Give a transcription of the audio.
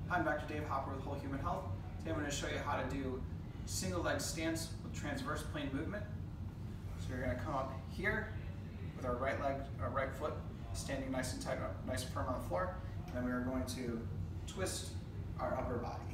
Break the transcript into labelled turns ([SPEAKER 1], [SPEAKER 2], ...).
[SPEAKER 1] I'm Dr. Dave Hopper with Whole Human Health. Today I'm going to show you how to do single leg stance with transverse plane movement. So you're going to come up here with our right leg, our right foot standing nice and tight, nice and firm on the floor, and then we are going to twist our upper body.